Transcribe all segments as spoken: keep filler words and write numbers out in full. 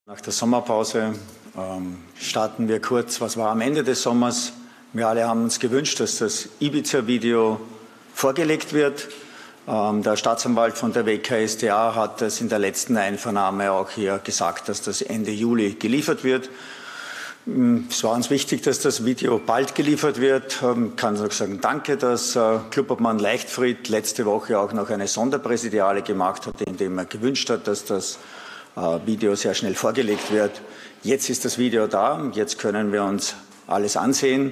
Nach der Sommerpause ähm, starten wir kurz, was war am Ende des Sommers. Wir alle haben uns gewünscht, dass das Ibiza-Video vorgelegt wird. Ähm, der Staatsanwalt von der W K S t A hat es in der letzten Einvernahme auch hier gesagt, dass das Ende Juli geliefert wird. Es war uns wichtig, dass das Video bald geliefert wird. Ich kann auch sagen, danke, dass äh, Klubobmann Leichtfried letzte Woche auch noch eine Sonderpräsidiale gemacht hat, indem er gewünscht hat, dass das Video sehr schnell vorgelegt wird. Jetzt ist das Video da, jetzt können wir uns alles ansehen.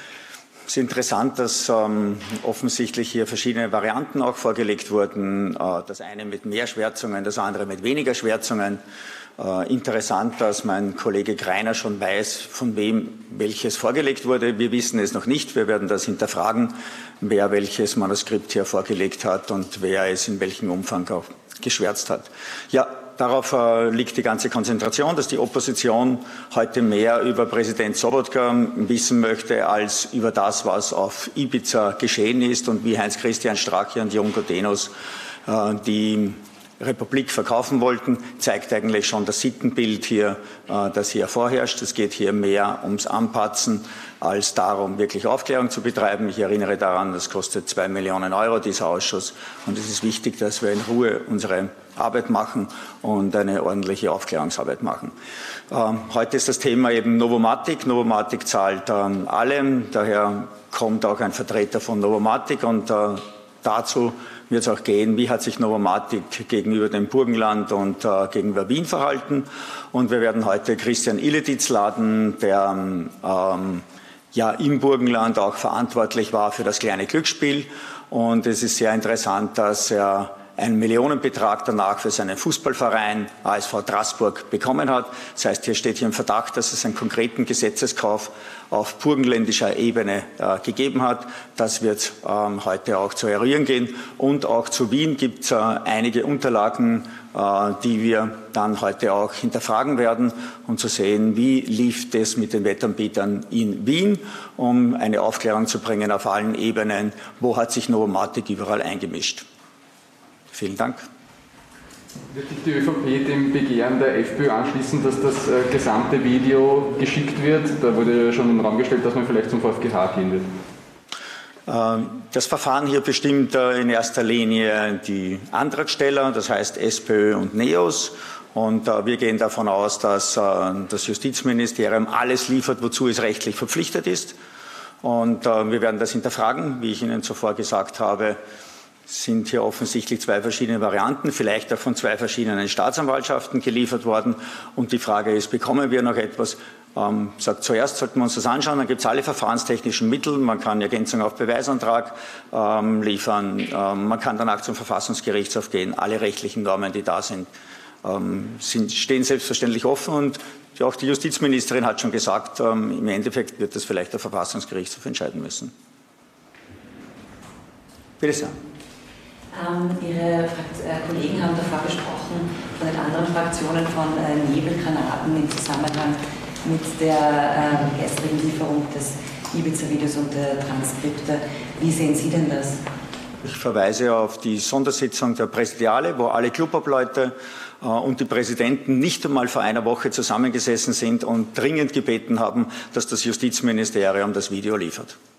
Es ist interessant, dass ähm, offensichtlich hier verschiedene Varianten auch vorgelegt wurden. Äh, das eine mit mehr Schwärzungen, das andere mit weniger Schwärzungen. Äh, interessant, dass mein Kollege Greiner schon weiß, von wem welches vorgelegt wurde. Wir wissen es noch nicht. Wir werden das hinterfragen, wer welches Manuskript hier vorgelegt hat und wer es in welchem Umfang auch geschwärzt hat. Ja, darauf äh, liegt die ganze Konzentration, dass die Opposition heute mehr über Präsident Sobotka wissen möchte, als über das, was auf Ibiza geschehen ist und wie Heinz-Christian Strache und Jon Gutenos äh, die Republik verkaufen wollten, zeigt eigentlich schon das Sittenbild hier, äh, das hier vorherrscht. Es geht hier mehr ums Anpatzen als darum, wirklich Aufklärung zu betreiben. Ich erinnere daran, das kostet zwei Millionen Euro, dieser Ausschuss. Und es ist wichtig, dass wir in Ruhe unsere Arbeit machen und eine ordentliche Aufklärungsarbeit machen. Ähm, heute ist das Thema eben Novomatic. Novomatic zahlt ähm, alle. Daher kommt auch ein Vertreter von Novomatic und äh, dazu wird es auch gehen, wie hat sich Novomatic gegenüber dem Burgenland und äh, gegenüber Wien verhalten. Und wir werden heute Christian Ileditz laden, der ähm, ja im Burgenland auch verantwortlich war für das kleine Glücksspiel. Und es ist sehr interessant, dass er einen Millionenbetrag danach für seinen Fußballverein A S V Straßburg bekommen hat. Das heißt, hier steht hier im Verdacht, dass es einen konkreten Gesetzeskauf auf burgenländischer Ebene äh, gegeben hat. Das wird ähm, heute auch zu eruieren gehen. Und auch zu Wien gibt es äh, einige Unterlagen, äh, die wir dann heute auch hinterfragen werden, um zu sehen, wie lief das mit den Wettanbietern in Wien, um eine Aufklärung zu bringen auf allen Ebenen, wo hat sich Novomatic überall eingemischt. Vielen Dank. Wird sich die ÖVP dem Begehren der FPÖ anschließen, dass das äh, gesamte Video geschickt wird? Da wurde ja schon in den Raum gestellt, dass man vielleicht zum VfGH gehen wird. Das Verfahren hier bestimmt in erster Linie die Antragsteller, das heißt SPÖ und NEOS. Und äh, wir gehen davon aus, dass äh, das Justizministerium alles liefert, wozu es rechtlich verpflichtet ist. Und äh, wir werden das hinterfragen, wie ich Ihnen zuvor gesagt habe. Sind hier offensichtlich zwei verschiedene Varianten, vielleicht auch von zwei verschiedenen Staatsanwaltschaften geliefert worden. Und die Frage ist, bekommen wir noch etwas? Ähm, sagt, zuerst sollten wir uns das anschauen, dann gibt es alle verfahrenstechnischen Mittel. Man kann Ergänzung auf Beweisantrag ähm, liefern, ähm, man kann danach zum Verfassungsgerichtshof gehen. Alle rechtlichen Normen, die da sind, ähm, sind stehen selbstverständlich offen. Und auch die Justizministerin hat schon gesagt, ähm, im Endeffekt wird das vielleicht der Verfassungsgerichtshof entscheiden müssen. Bitte sehr. Ähm, Ihre äh, Kollegen haben davor gesprochen von den anderen Fraktionen von äh, Nebelgranaten im Zusammenhang mit der äh, gestrigen Lieferung des Ibiza-Videos und der Transkripte. Wie sehen Sie denn das? Ich verweise auf die Sondersitzung der Präsidiale, wo alle Klubobleute äh, und die Präsidenten nicht einmal vor einer Woche zusammengesessen sind und dringend gebeten haben, dass das Justizministerium das Video liefert.